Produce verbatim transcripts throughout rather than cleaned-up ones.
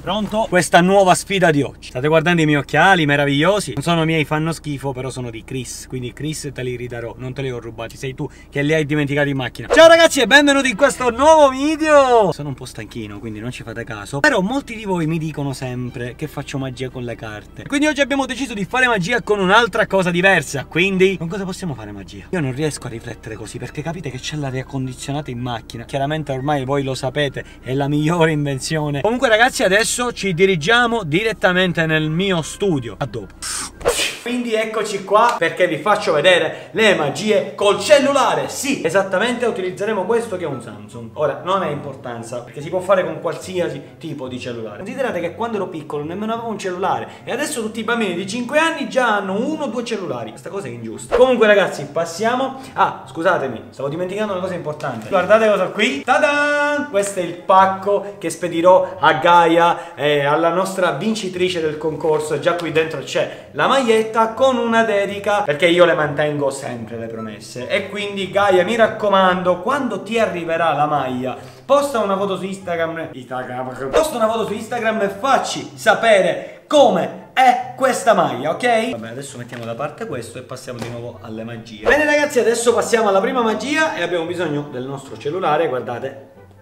Pronto? Questa nuova sfida di oggi. State guardando i miei occhiali meravigliosi. Non sono miei, fanno schifo, però sono di Chris. Quindi Chris te li ridarò, non te li ho rubati. Sei tu che li hai dimenticati in macchina. Ciao ragazzi e benvenuti in questo nuovo video. Sono un po' stanchino, quindi non ci fate caso. Però molti di voi mi dicono sempre che faccio magia con le carte. Quindi oggi abbiamo deciso di fare magia con un'altra cosa diversa. Quindi con cosa possiamo fare magia? Io non riesco a riflettere così, perché capite che c'è l'aria condizionata in macchina. Chiaramente ormai voi lo sapete, è la migliore invenzione. Comunque ragazzi, adesso ci dirigiamo direttamente nel mio studio. A dopo. Quindi eccoci qua perché vi faccio vedere le magie col cellulare. Sì, esattamente, utilizzeremo questo che è un Samsung. Ora, non ha importanza perché si può fare con qualsiasi tipo di cellulare. Considerate che quando ero piccolo nemmeno avevo un cellulare e adesso tutti i bambini di cinque anni già hanno uno o due cellulari. Questa cosa è ingiusta. Comunque ragazzi, passiamo. Ah, scusatemi, stavo dimenticando una cosa importante. Guardate cosa qui. Ta-da! Questo è il pacco che spedirò a Gaia, eh, alla nostra vincitrice del concorso. Già qui dentro c'è la maglietta con una dedica, perché io le mantengo sempre le promesse. E quindi Gaia, mi raccomando, quando ti arriverà la maglia, posta una foto su Instagram Instagram posta una foto su Instagram e facci sapere come è questa maglia, ok? Vabbè, adesso mettiamo da parte questo e passiamo di nuovo alle magie. Bene ragazzi, adesso passiamo alla prima magia e abbiamo bisogno del nostro cellulare. Guardate,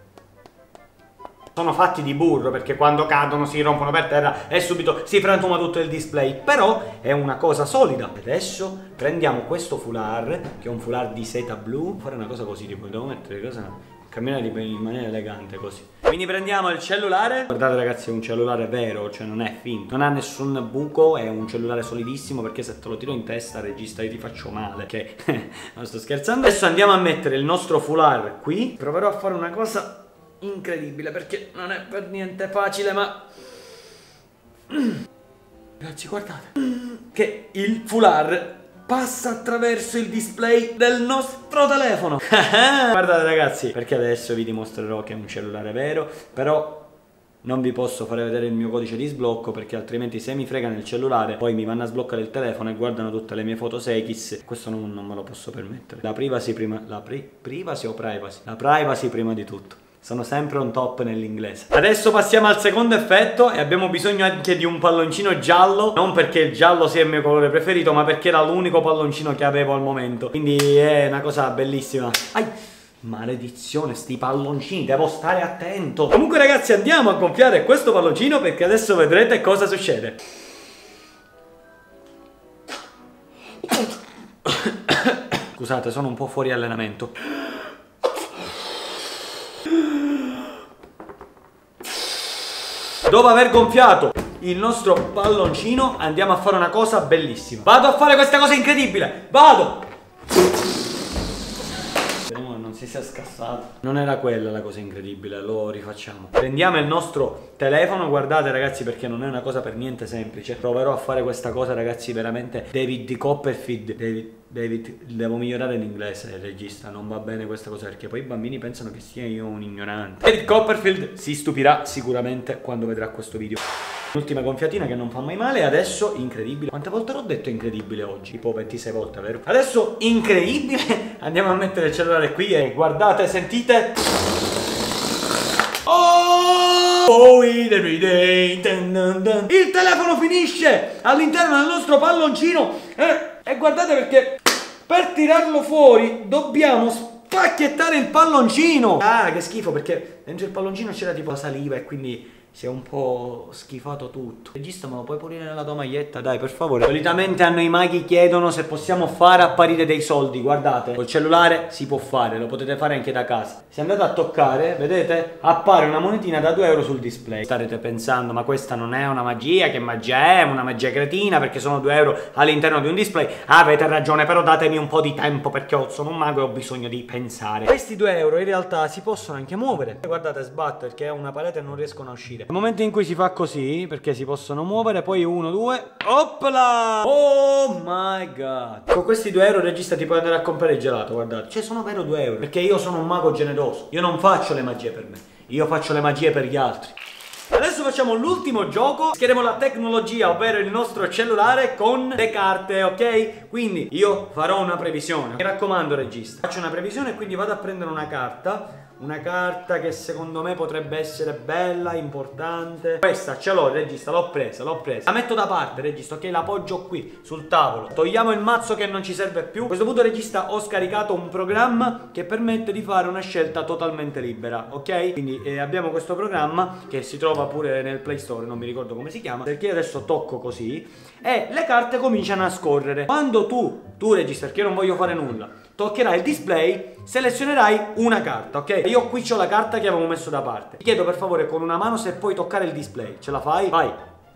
sono fatti di burro perché quando cadono si rompono per terra e subito si frantuma tutto il display. Però è una cosa solida. Adesso prendiamo questo foulard, che è un foulard di seta blu. Fare una cosa così, tipo devo mettere cosa, camminare in maniera elegante così. Quindi prendiamo il cellulare. Guardate ragazzi, è un cellulare vero, cioè non è finto, non ha nessun buco, è un cellulare solidissimo, perché se te lo tiro in testa, regista, io ti faccio male, ok? Non sto scherzando. Adesso andiamo a mettere il nostro foulard qui. Proverò a fare una cosa incredibile perché non è per niente facile, ma ragazzi guardate che il foulard passa attraverso il display del nostro telefono. Guardate ragazzi, perché adesso vi dimostrerò che è un cellulare vero, però non vi posso fare vedere il mio codice di sblocco, perché altrimenti se mi fregano il cellulare poi mi vanno a sbloccare il telefono e guardano tutte le mie foto Sekis. Questo non, non me lo posso permettere. La privacy prima. La pri privacy o privacy? La privacy prima di tutto. Sono sempre on top nell'inglese. Adesso passiamo al secondo effetto e abbiamo bisogno anche di un palloncino giallo. Non perché il giallo sia il mio colore preferito, ma perché era l'unico palloncino che avevo al momento. Quindi è una cosa bellissima. Ai, maledizione, sti palloncini, devo stare attento. Comunque ragazzi, andiamo a gonfiare questo palloncino perché adesso vedrete cosa succede. Scusate, sono un po' fuori allenamento. Dopo aver gonfiato il nostro palloncino andiamo a fare una cosa bellissima. Vado a fare questa cosa incredibile. Vado. Speriamo che non si sia scassato. Non era quella la cosa incredibile, lo rifacciamo. Prendiamo il nostro telefono. Guardate ragazzi, perché non è una cosa per niente semplice. Proverò a fare questa cosa ragazzi, veramente David Copperfield. David, David, devo migliorare l'inglese, il regista, non va bene questa cosa perché poi i bambini pensano che sia io un ignorante. David Copperfield si stupirà sicuramente quando vedrà questo video. L'ultima gonfiatina che non fa mai male. Adesso incredibile. Quante volte l'ho detto incredibile oggi? Tipo ventisei volte, vero? Adesso incredibile. Andiamo a mettere il cellulare qui e guardate, sentite. Oh, oh every day. Dun, dun, dun. Il telefono finisce all'interno del nostro palloncino eh, e guardate perché per tirarlo fuori dobbiamo spacchettare il palloncino. Ah, che schifo, perché dentro il palloncino c'era tipo la saliva e quindi si è un po' schifato tutto. Regista, me lo puoi pulire nella tua maglietta? Dai, per favore. Solitamente a noi maghi chiedono se possiamo fare apparire dei soldi. Guardate, col cellulare si può fare, lo potete fare anche da casa. Se andate a toccare, vedete, appare una monetina da due euro sul display. Starete pensando, ma questa non è una magia, che magia è? Una magia cretina, perché sono due euro all'interno di un display. Avete ragione, però datemi un po' di tempo, perché sono un mago e ho bisogno di pensare. Questi due euro in realtà si possono anche muovere. Guardate, sbatto perché è una parete e non riescono a uscire. Nel momento in cui si fa così, perché si possono muovere, poi uno, due, opla! Oh my god! Con questi due euro regista ti puoi andare a comprare il gelato, guardate. Cioè sono vero due euro, perché io sono un mago generoso. Io non faccio le magie per me, io faccio le magie per gli altri. Adesso facciamo l'ultimo gioco. Schieriamo la tecnologia, ovvero il nostro cellulare, con le carte, ok? Quindi io farò una previsione. Mi raccomando regista, faccio una previsione e quindi vado a prendere una carta. una carta che secondo me potrebbe essere bella, importante. Questa ce l'ho, regista, l'ho presa, l'ho presa. La metto da parte, regista, ok? La appoggio qui, sul tavolo. Togliamo il mazzo che non ci serve più. A questo punto, regista, ho scaricato un programma che permette di fare una scelta totalmente libera, ok? Quindi eh, abbiamo questo programma che si trova pure nel Play Store, non mi ricordo come si chiama, perché io adesso tocco così e le carte cominciano a scorrere. Quando tu, tu regista, perché io non voglio fare nulla, toccherai il display, selezionerai una carta, ok? Io qui c'ho la carta che avevo messo da parte. Ti chiedo per favore con una mano se puoi toccare il display. Ce la fai? Vai.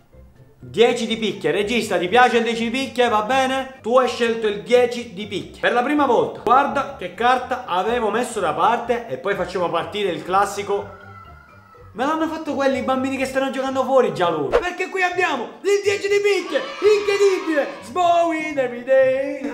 dieci di picche. Regista, ti piace il dieci di picche? Va bene? Tu hai scelto il dieci di picche. Per la prima volta. Guarda che carta avevo messo da parte e poi facciamo partire il classico. Me l'hanno fatto quelli bambini che stanno giocando fuori già loro. Perché qui abbiamo il dieci di picche. Incredibile. Smowing every day.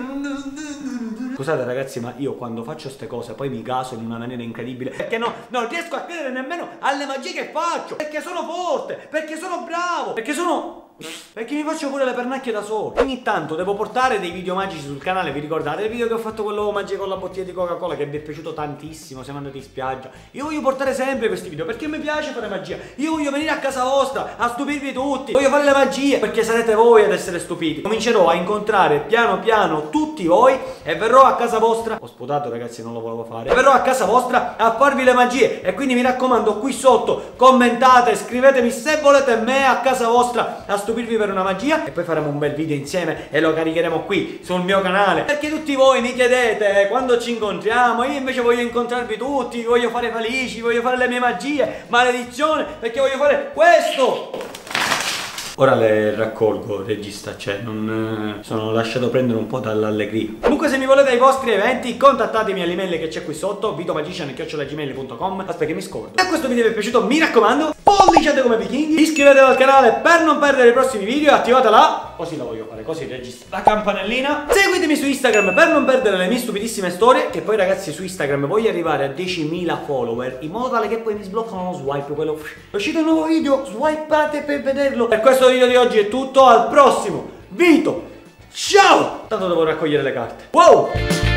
Scusate ragazzi, ma io quando faccio ste cose poi mi caso in una maniera incredibile. Perché no, non riesco a credere nemmeno alle magie che faccio. Perché sono forte, perché sono bravo, perché sono... Perché mi faccio pure le pernacchie da solo. Ogni tanto devo portare dei video magici sul canale. Vi ricordate il video che ho fatto quello magico con la bottiglia di Coca-Cola che vi è piaciuto tantissimo? Siamo andati in spiaggia. Io voglio portare sempre questi video perché mi piace fare magia. Io voglio venire a casa vostra a stupirvi tutti. Voglio fare le magie perché sarete voi ad essere stupiti. Comincerò a incontrare piano piano tutti voi e verrò a casa vostra. Ho sputato ragazzi, non lo volevo fare. E verrò a casa vostra a farvi le magie. E quindi mi raccomando, qui sotto commentate, scrivetemi se volete me a casa vostra a stupirvi per una magia e poi faremo un bel video insieme e lo caricheremo qui sul mio canale, perché tutti voi mi chiedete quando ci incontriamo. Io invece voglio incontrarvi tutti, voglio fare felici, voglio fare le mie magie, maledizione, perché voglio fare questo. Ora le raccolgo, regista, cioè non... sono lasciato prendere un po' dall'allegria. Comunque se mi volete ai vostri eventi contattatemi all'email che c'è qui sotto, vitomagician chiocciola gmail punto com. Aspetta che mi scordo. Se questo video vi è piaciuto mi raccomando, polliciate come vichinghi, iscrivetevi al canale per non perdere i prossimi video e attivate la... così la voglio fare, così regista, la campanellina. Seguitemi su Instagram per non perdere le mie stupidissime storie, che poi ragazzi su Instagram voglio arrivare a diecimila follower, in modo tale che poi mi sbloccano lo swipe, quello... È uscito un nuovo video, swipate per vederlo. Per questo video di oggi è tutto, al prossimo video, ciao! Tanto devo raccogliere le carte. Wow!